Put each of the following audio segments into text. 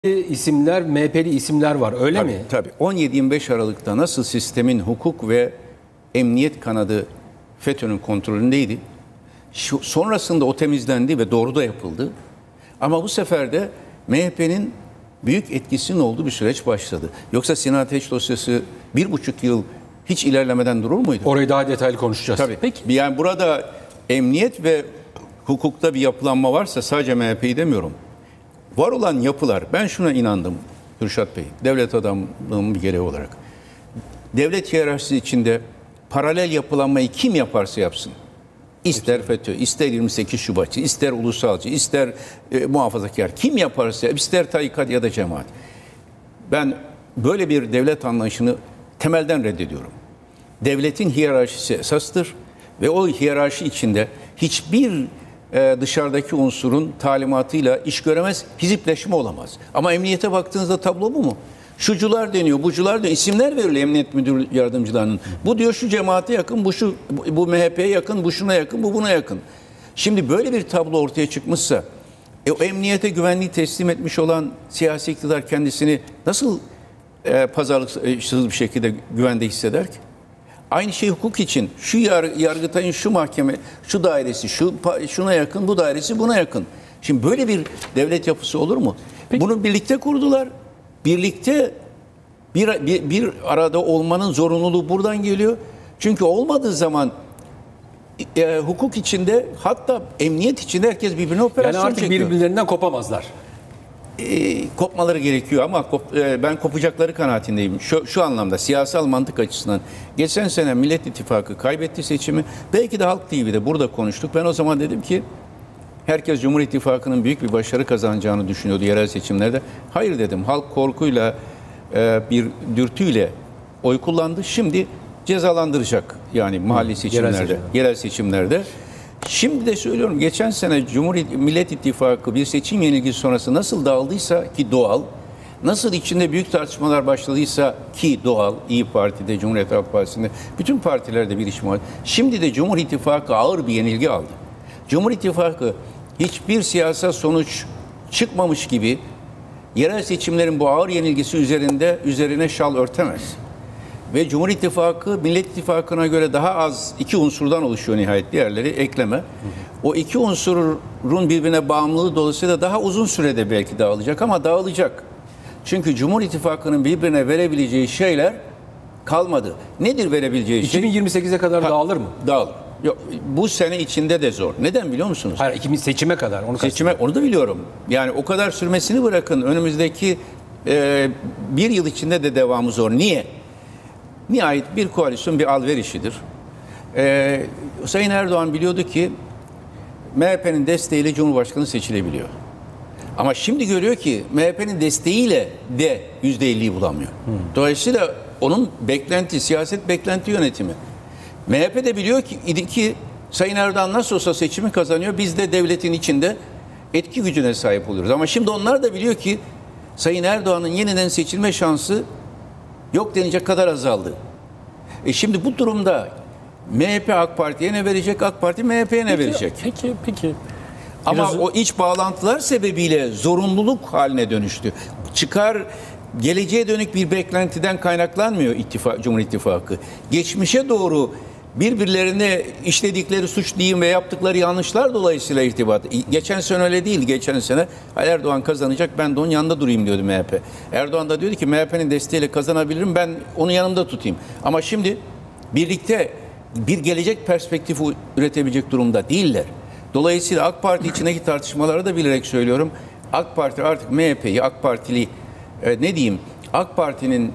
isimler, MHP'li isimler var, öyle Tabii, mi? tabii. 17-25 Aralık'ta nasıl sistemin hukuk ve emniyet kanadı FETÖ'nün kontrolündeydi. Sonrasında o temizlendi ve doğru da yapıldı. Ama bu sefer de MHP'nin büyük etkisinin olduğu bir süreç başladı. Yoksa Sinan Ateş dosyası 1,5 yıl hiç ilerlemeden durur muydu? Orayı daha detaylı konuşacağız. Tabii. Peki. Yani burada emniyet ve hukukta bir yapılanma varsa, sadece MHP'yi demiyorum, var olan yapılar, ben şuna inandım Kürşat Bey, devlet adamlığının bir gereği olarak. Devlet hiyerarşisi içinde paralel yapılanmayı kim yaparsa yapsın, İster FETÖ, ister 28 Şubatçı, ister ulusalcı, ister muhafazakar, kim yaparsa, ister tarikat ya da cemaat. Ben böyle bir devlet anlayışını temelden reddediyorum. Devletin hiyerarşisi esastır ve o hiyerarşi içinde hiçbir dışarıdaki unsurun talimatıyla iş göremez, hizipleşme olamaz. Ama emniyete baktığınızda tablo bu mu? Şucular deniyor, bucular deniyor. İsimler veriliyor emniyet müdür yardımcılarının. Bu diyor şu cemaate yakın, bu MHP'ye yakın, bu şuna yakın, bu buna yakın. Şimdi böyle bir tablo ortaya çıkmışsa, o emniyete güvenliği teslim etmiş olan siyasi iktidar kendisini nasıl pazarlıksız bir şekilde güvende hisseder ki? Aynı şey hukuk için. Şu Yargıtay'ın şu mahkeme, şu dairesi, şuna yakın, bu dairesi buna yakın. Şimdi böyle bir devlet yapısı olur mu? Peki. Bunu birlikte kurdular. Birlikte bir arada olmanın zorunluluğu buradan geliyor. Çünkü olmadığı zaman hukuk içinde, hatta emniyet içinde herkes birbirine operasyon çekiyor. Yani artık birbirlerinden kopamazlar. Kopmaları gerekiyor ama ben kopacakları kanaatindeyim. Şu anlamda, siyasal mantık açısından. Geçen sene Millet İttifakı kaybetti seçimi. Belki de Halk TV'de burada konuştuk. Ben o zaman dedim ki herkes Cumhur İttifakı'nın büyük bir başarı kazanacağını düşünüyordu yerel seçimlerde. Hayır dedim. Halk korkuyla, bir dürtüyle oy kullandı. Şimdi cezalandıracak, yani mahalli seçimlerde, yerel seçimlerde. Şimdi de söylüyorum, geçen sene Millet İttifakı bir seçim yenilgisi sonrası nasıl dağıldıysa ki doğal, nasıl içinde büyük tartışmalar başladıysa ki doğal, İYİ Parti'de, Cumhuriyet Halk Partisi'nde, bütün partilerde bir iş var. Şimdi de Cumhur İttifakı ağır bir yenilgi aldı. Cumhur İttifakı hiçbir siyasal sonuç çıkmamış gibi yerel seçimlerin bu ağır yenilgisi üzerine şal örtemez. Ve Cumhur İttifakı, Millet İttifakı'na göre daha az iki unsurdan oluşuyor nihayet, diğerleri ekleme. O iki unsurun birbirine bağımlılığı dolayısıyla daha uzun sürede belki dağılacak ama dağılacak. Çünkü Cumhur İttifakı'nın birbirine verebileceği şeyler kalmadı. Nedir verebileceği şey? 2028'e kadar dağılır mı? Dağılır. Yok, bu sene içinde de zor. Neden biliyor musunuz? Hayır, seçime kadar. Onu da biliyorum. Yani o kadar sürmesini bırakın. Önümüzdeki bir yıl içinde de devamı zor. Niye? Nihayet bir koalisyon bir alverişidir. Sayın Erdoğan biliyordu ki MHP'nin desteğiyle Cumhurbaşkanı seçilebiliyor. Ama şimdi görüyor ki MHP'nin desteğiyle de %50'yi bulamıyor. Dolayısıyla onun siyaset beklenti yönetimi. MHP de biliyor ki Sayın Erdoğan nasıl olsa seçimi kazanıyor, biz de devletin içinde etki gücüne sahip oluyoruz. Ama şimdi onlar da biliyor ki Sayın Erdoğan'ın yeniden seçilme şansı yok denecek kadar azaldı. Şimdi bu durumda MHP AK Parti'ye ne verecek, AK Parti MHP'ye ne verecek? Peki. Ama o iç bağlantılar sebebiyle zorunluluk haline dönüştü. Geleceğe dönük bir beklentiden kaynaklanmıyor Cumhur İttifakı. Geçmişe doğru birbirlerine işledikleri suç diyeyim ve yaptıkları yanlışlar dolayısıyla irtibat. Geçen sene öyle değildi. Geçen sene Erdoğan kazanacak, ben de onun yanında durayım diyordu MHP. Erdoğan da diyordu ki MHP'nin desteğiyle kazanabilirim, ben onu yanımda tutayım. Ama şimdi birlikte bir gelecek perspektifi üretebilecek durumda değiller. Dolayısıyla AK Parti içindeki tartışmaları da bilerek söylüyorum. AK Parti artık MHP'yi, AK Partili AK Parti'nin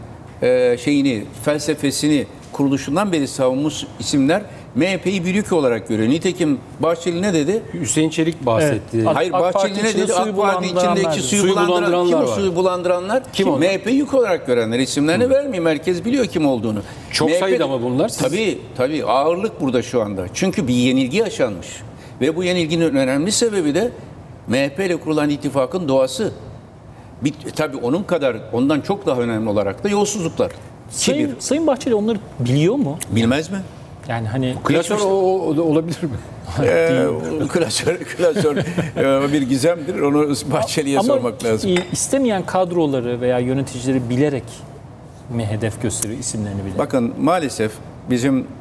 felsefesini kuruluşundan beri savunmuş isimler MHP'yi bir yük olarak görüyor. Nitekim Bahçeli ne dedi? Hüseyin Çelik bahsetti. Evet. Hayır, Bahçeli ne dedi? AK Parti içindeki suyu bulandıranlar. Kim o suyu bulandıranlar? Kim MHP'yi yük olarak görenler. İsimlerini vermeyeyim. Herkes biliyor kim olduğunu. Çok sayıda mı bunlar? Tabii. Ağırlık burada şu anda. Çünkü bir yenilgi yaşanmış. Ve bu yenilginin önemli sebebi de MHP ile kurulan ittifakın doğası. Tabii ondan çok daha önemli olarak da yolsuzluklar. Sayın Bahçeli onları biliyor mu? Bilmez mi? Yani hani Klasör olabilir mi? Klasör bir gizemdir. Onu Bahçeli'ye sormak lazım. İstemeyen kadroları veya yöneticileri bilerek mi hedef gösteriyor, isimlerini bilerek? Bakın maalesef bizim